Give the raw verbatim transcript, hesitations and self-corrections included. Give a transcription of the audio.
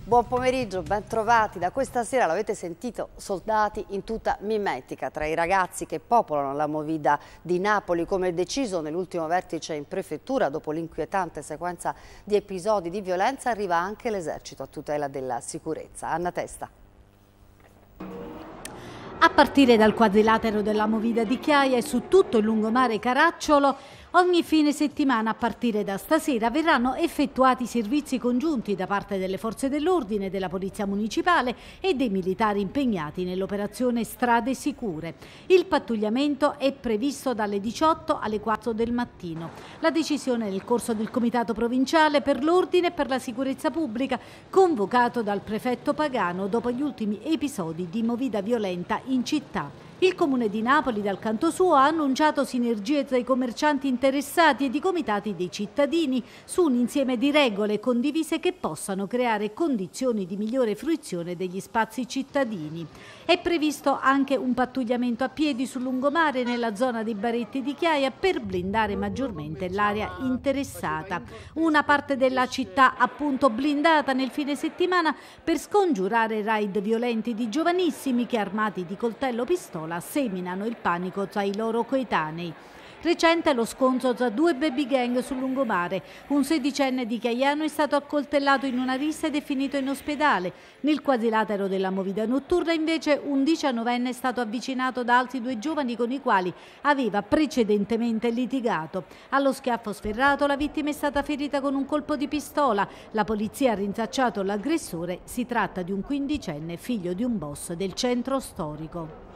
Buon pomeriggio, ben trovati. Da questa sera, l'avete sentito, soldati in tuta mimetica tra i ragazzi che popolano la movida di Napoli, come deciso nell'ultimo vertice in prefettura. Dopo l'inquietante sequenza di episodi di violenza arriva anche l'esercito a tutela della sicurezza. Anna Testa. A partire dal quadrilatero della movida di Chiaia e su tutto il lungomare Caracciolo, ogni fine settimana a partire da stasera verranno effettuati servizi congiunti da parte delle forze dell'ordine, della Polizia Municipale e dei militari impegnati nell'operazione Strade Sicure. Il pattugliamento è previsto dalle diciotto alle quattro del mattino. La decisione è nel corso del Comitato Provinciale per l'Ordine e per la Sicurezza Pubblica, convocato dal prefetto Pagano dopo gli ultimi episodi di movida violenta in città. Il Comune di Napoli, dal canto suo, ha annunciato sinergie tra i commercianti interessati ed i comitati dei cittadini su un insieme di regole condivise che possano creare condizioni di migliore fruizione degli spazi cittadini. È previsto anche un pattugliamento a piedi sul lungomare nella zona dei Baretti di Chiaia per blindare maggiormente l'area interessata. Una parte della città appunto blindata nel fine settimana per scongiurare raid violenti di giovanissimi che, armati di coltello o pistola, seminano il panico tra i loro coetanei. Recente lo scontro tra due baby gang sul lungomare. Un sedicenne di Chiaiano è stato accoltellato in una rissa ed è finito in ospedale. Nel quadrilatero della movida notturna invece un diciannovenne è stato avvicinato da altri due giovani con i quali aveva precedentemente litigato. Allo schiaffo sferrato la vittima è stata ferita con un colpo di pistola. La polizia ha rintracciato l'aggressore. Si tratta di un quindicenne figlio di un boss del centro storico.